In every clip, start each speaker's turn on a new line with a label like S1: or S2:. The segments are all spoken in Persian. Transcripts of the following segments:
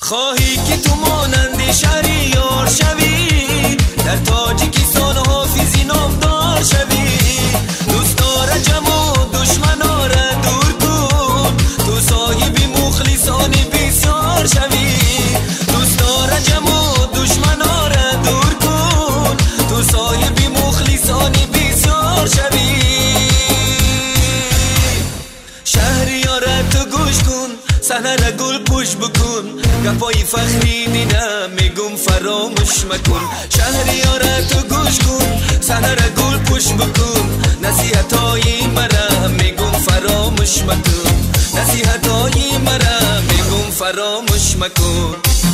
S1: خواهی که تو مانند شهریار شوی، در تاجیکستان حافظی نامدار شوی. دوست داره جمع و دشمنا را دور کن، تو صاحب مخلصان بسیار شوی. دوست داره جمع و دشمنا را دور کن، تو صاحب مخلصان بسیار شوی. شهریار تو گوش کن، صحنه را گل پوش بکن، گپای فخری دیدم میگم فراموش مکن. شهریار تو گوش کن، صحنه را گل پوش بکن، نصیحتای مرا میگم فراموش مکن. نصیحتای مرا میگم فراموش مکن.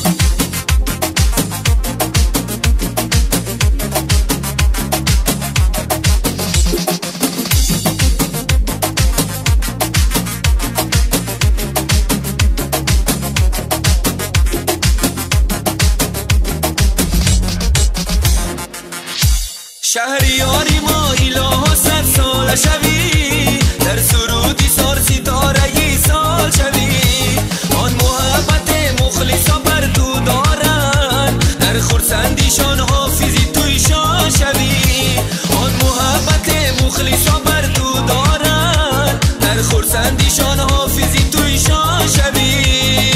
S1: شهریاری ما اله 100 سال شوی، در سرودی سار ستاره سال شوی. آن محبت مخلصا بر تو دارن، در خرسندیشان حافظی توی شان شوی. آن محبت مخلصا بر تو دارن، در خرسندیشان حافظی توی شان شوی.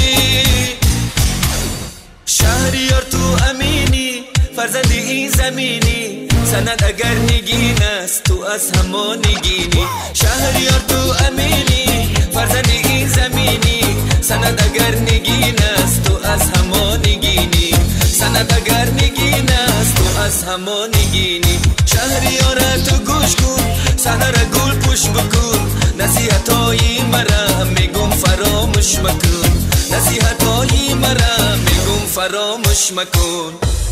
S1: شهریار تو امینی، فرزند این زمینی، سند اگر نگین است تو از همان نگینی. شهریار تو امینی، فرزند این زمینی، سند اگر نگین است تو از همان نگینی. سند اگر نگین است تو از همان نگینی. شهریار تو گوش کن، صحنه را گل پوش بکن، نصیحتای مرا میگم فراموش مکن. نصیحتای مرا میگم فراموش مکن.